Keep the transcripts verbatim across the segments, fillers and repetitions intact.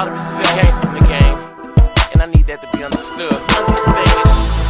lot of it's gangsta in the game, and I need that to be understood. Understand.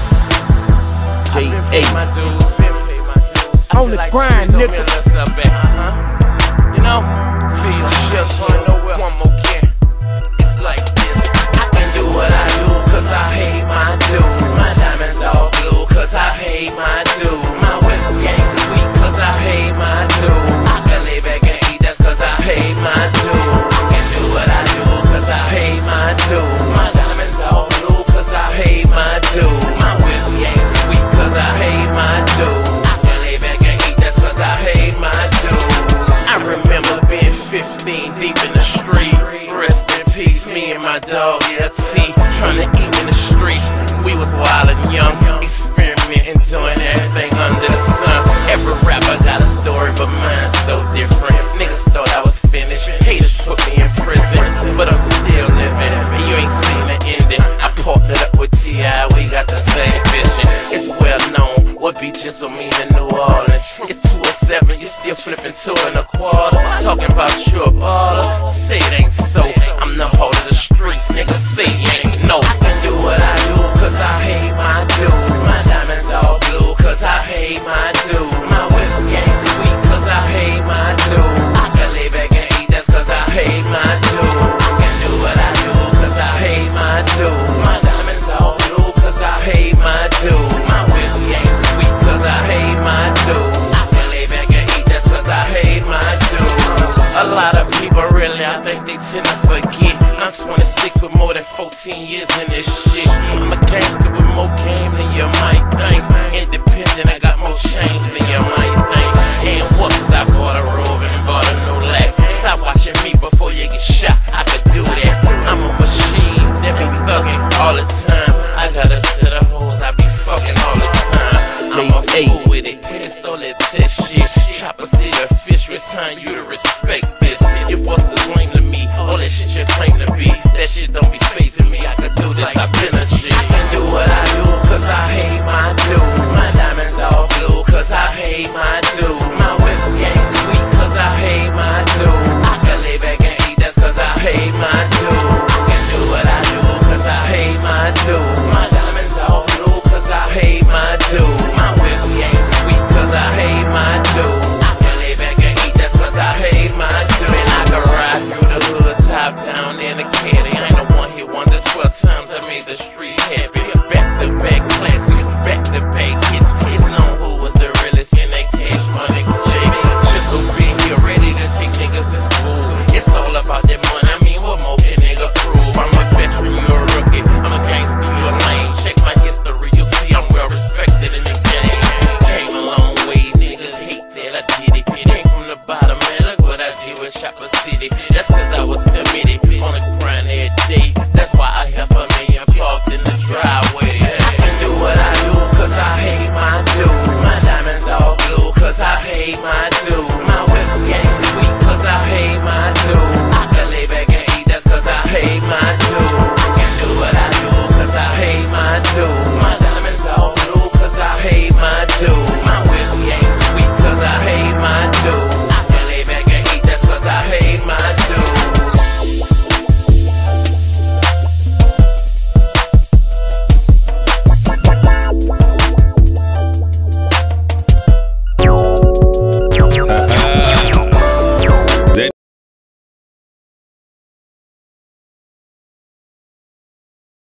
J I've been A paying my dues, been paying my dues. I on feel the like grind, streets owe me nigga. a little something back. Uh-huh. You know, feel your shit, one more can. It's like this. I can do what I do, cause I hate my dues. My diamonds all blue, cause I hate my dues. My whiskey ain't sweet, cause I hate my dues. I can lay back and eat, that's cause I hate my dues. I can do what I do, cause I hate my dues. My diamonds all blue, cause I hate my dues. My whiskey ain't sweet, cause I hate my dues. I can lay back and eat, that's cause I hate my dues. I remember being fifteen, deep in the street. Rest in peace, me and my dog, yeah, T. Trying to eat in the streets. We was wild and young, experimenting, doing everything under the sun. Every rapper got a story, but mine's so different. Niggas thought I was finished, haters put me in prison, but I'm still living, and you ain't seen the ending. I partnered up with T I, we got the same vision. It's well known what beaches will mean in New Orleans. It's two oh seven, you still flipping two and a quarter. Talking about you a baller, say it ain't so. I'm the heart of the streets, niggas say you ain't no. I can do what I do, cause I hate my dude. My diamonds all blue, cause I hate my dude. My whiskey ain't sweet, cause I hate my dude. I can lay back and eat, that's cause I hate my dude. I can do what I do, cause I hate my dude. My diamonds all blue, cause I hate my dude. My whiskey ain't sweet, cause I hate my dude. I can lay back and eat, that's cause I hate my dude. A lot of people really, I think they tend to forget. I'm twenty-six with more than fourteen years in this shit. I'm a gangster with more game than you might think. Independent, I got more change than you might think. And what, cause I bought a robe and bought a new lack. Stop watching me before you get shot, I could do that. I'm a machine that be thugging all the time. I got a set of hoes, I be fucking all the time. I'm a fool with it, pissed all that test shit. Chopper see the fish, it's time you to respect this. Your busters lame to me, all that shit you claim to be. That shit don't be phasing me, I could do this, I've been a G. I can do what I do, cause I hate my dude. My diamonds all blue, cause I hate my dude. My whiskey ain't sweet, cause I hate my dude. I can lay back and eat, that's cause I hate my dude. I can do what I do, cause I hate my dude. My diamonds all blue, cause I hate my dude. My whiskey ain't sweet, cause I hate my dude. I can lay back and eat, that's cause I hate my dude. And I can ride through the hood, top down in a caddy. I ain't a one hit wonder, twelve times I made the street happy. Back to back classics, back to back hits. It's known who was the realest in that cash money click. Chisel been here ready to take niggas to school. It's all about that money, I mean what more can nigga prove? I'm a veteran, you a rookie, I'm a gangster, you a lame. Check my history, you'll see I'm well respected in the game. Came a long way, niggas hate that I did it. Came from the bottom, man, look what I did with Chopper City. That's cause I was committed, on the grind every day. That's why I have a million parked in the driveway. I can do what I do, cause I hate my dude. My diamonds all blue, cause I hate my dude. My whiskey ain't sweet, cause I hate my dude. I can lay back and eat, that's cause I hate my dude. I can do what I do, cause I hate my dude. My diamonds all blue, cause I hate my dude. My